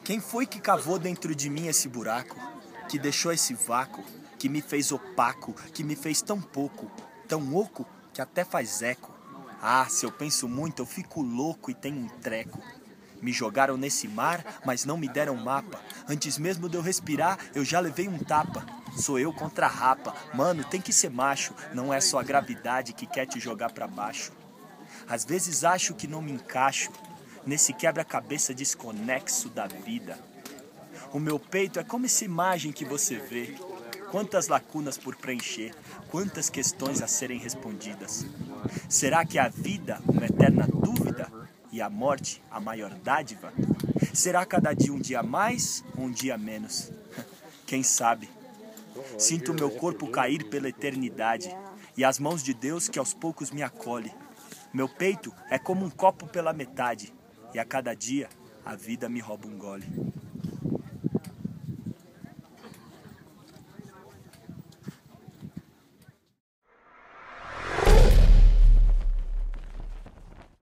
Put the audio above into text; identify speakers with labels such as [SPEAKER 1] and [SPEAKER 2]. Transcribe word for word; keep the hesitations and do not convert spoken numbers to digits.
[SPEAKER 1] Quem foi que cavou dentro de mim esse buraco? Que deixou esse vácuo? Que me fez opaco? Que me fez tão pouco? Tão oco que até faz eco? Ah, se eu penso muito eu fico louco e tenho um treco. Me jogaram nesse mar, mas não me deram mapa. Antes mesmo de eu respirar, eu já levei um tapa. Sou eu contra a rapa. Mano, tem que ser macho. Não é só a gravidade que quer te jogar pra baixo. Às vezes acho que não me encaixo nesse quebra-cabeça desconexo da vida. O meu peito é como essa imagem que você vê. Quantas lacunas por preencher, quantas questões a serem respondidas. Será que a vida uma eterna dúvida e a morte a maior dádiva? Será cada dia um dia mais ou um dia menos? Quem sabe? Sinto meu corpo cair pela eternidade e as mãos de Deus que aos poucos me acolhe. Meu peito é como um copo pela metade e a cada dia a vida me rouba um gole.